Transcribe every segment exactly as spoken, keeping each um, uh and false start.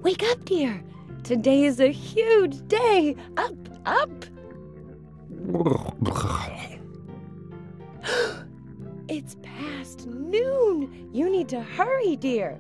Wake up, dear. Today is a huge day. Up, up. It's past noon. You need to hurry, dear.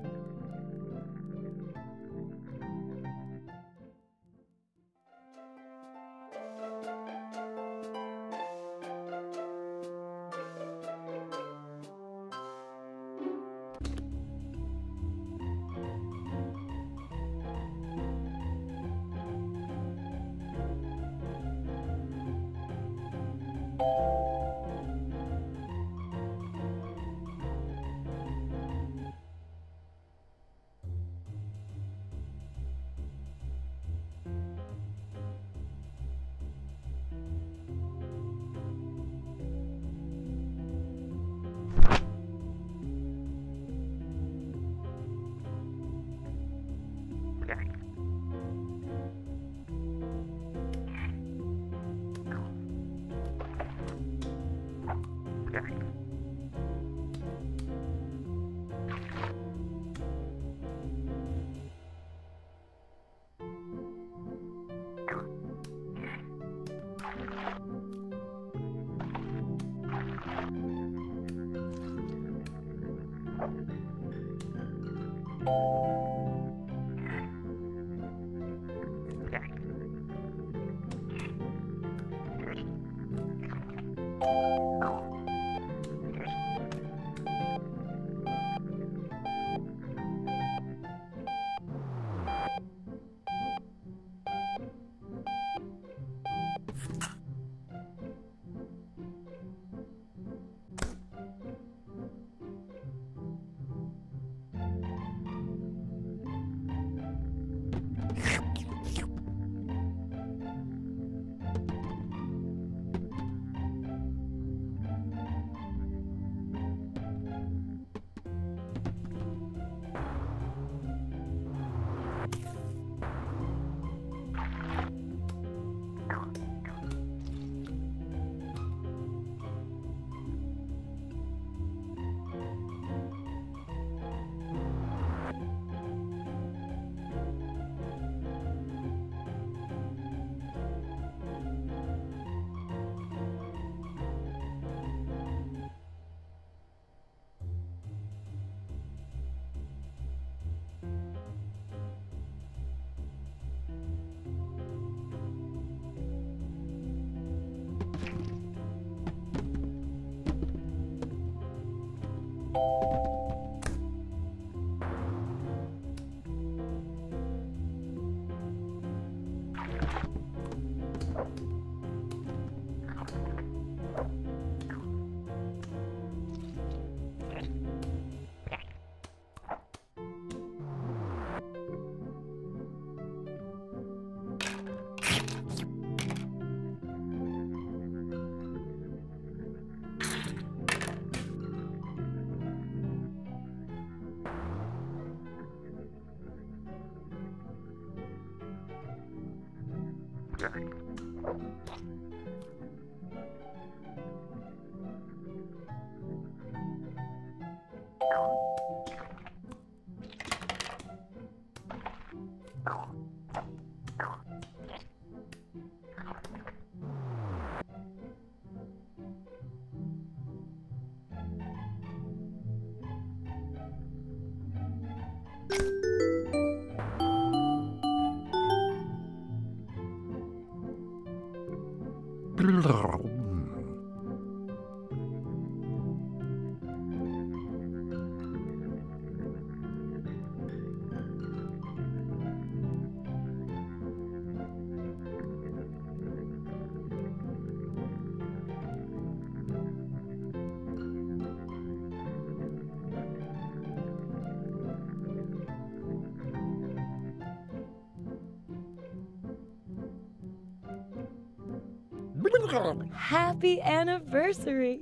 Happy anniversary!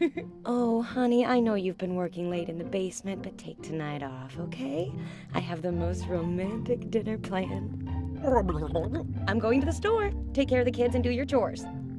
Oh, honey, I know you've been working late in the basement, but take tonight off, okay? I have the most romantic dinner planned. I'm going to the store. Take care of the kids and do your chores.